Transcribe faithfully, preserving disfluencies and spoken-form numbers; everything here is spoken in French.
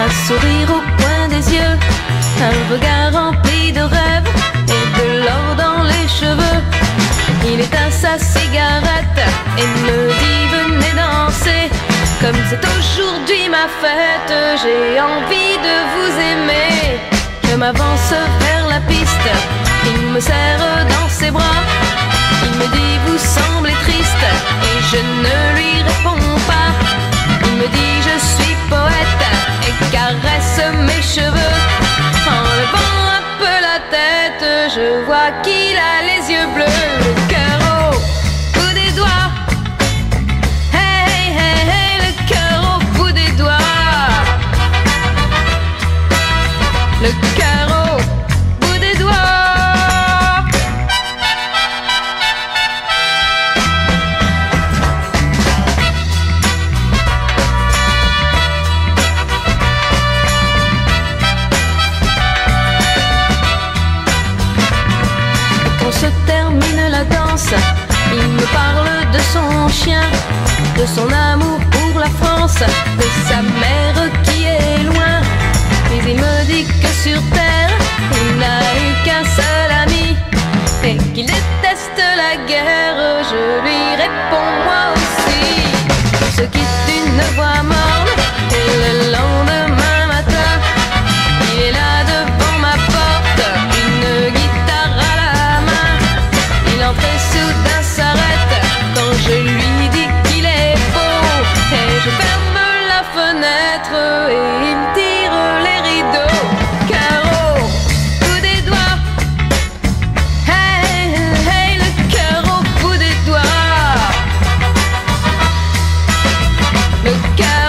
un sourire au coin des yeux, un regard rempli de rêves et de l'or dans les cheveux. Il éteint sa cigarette et me dit venez danser. Comme c'est aujourd'hui ma fête, j'ai envie de vous aimer. Je m'avance vers la piste, il me serre dans ses bras. Il me dit vous semblez triste et je ne lui réponds pas. Il me dit je suis poète et caresse mes cheveux. En levant un peu la tête, je vois qu'il a les yeux bleus. Le cœur au bout des doigts, hey hey hey, le cœur au bout des doigts. Le cœur au bout des doigts. Se termine la danse, il me parle de son chien, de son amour pour la France, de sa mère qui est loin. Puis il me dit que sur terre, il n'a eu qu'un seul ami et qu'il déteste la guerre. Je lui réponds moi aussi. On se quitte d'une voix morne et le lendemain matin, il est là devant ma porte, une guitare à la main. L'entrée soudain s'arrête quand je lui dis qu'il est beau. Et je ferme la fenêtre et il tire les rideaux. Cœur au bout des doigts, hey hey, le cœur au bout des doigts. Le cœur